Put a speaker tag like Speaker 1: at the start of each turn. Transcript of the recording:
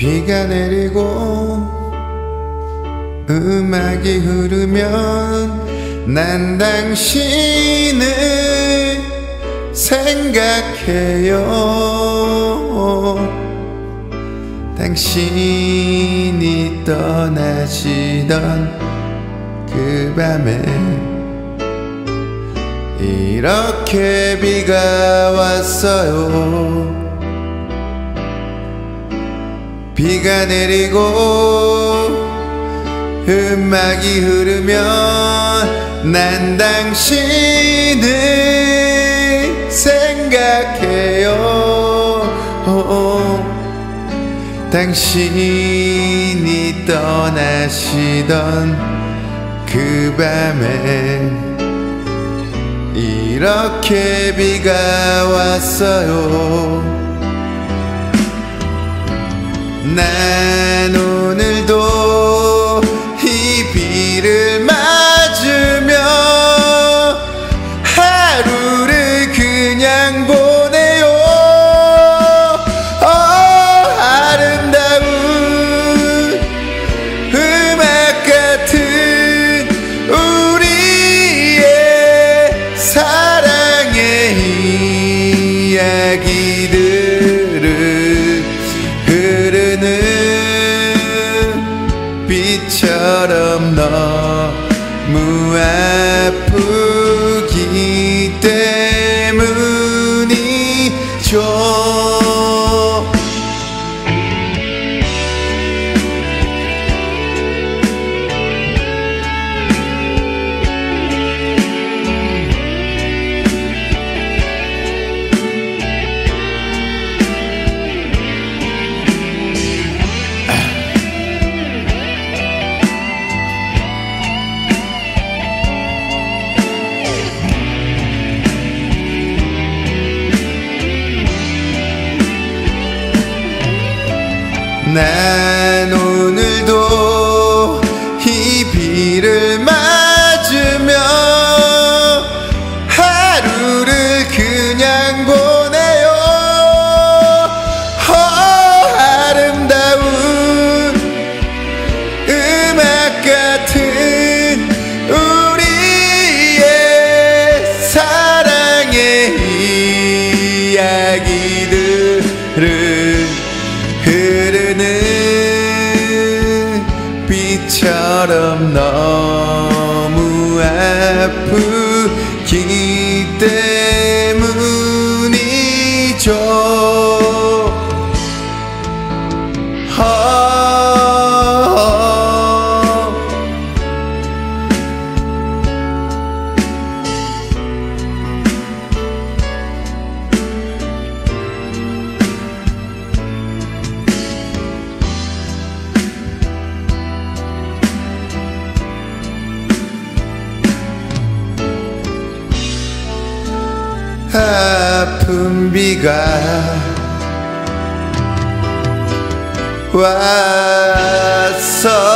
Speaker 1: 비가 내리고 음악이 흐르면 난 당신을 생각해요. 당신이 떠나시던 그 밤에 이렇게 비가 왔어요. 비가 내리고 음악이 흐르면 난 당신을 생각해요. 당신이 떠나시던 그 밤에 이렇게 비가 왔어요. 난 오늘도 이 비를 맞으며 하루를 그냥 보내요. 아름다운 음악 같은 우리의 사랑의 이야기들을 흐르는 빛처럼 너무 아프기 때문이죠. 난 오늘도 이 비를 맞으며 하루를 그냥 보내요. 아름다운 음악 같은 우리의 사랑의 이야기들을 흐르는 빛처럼 너무 아프기 때문이죠. 아픈 비가 왔어.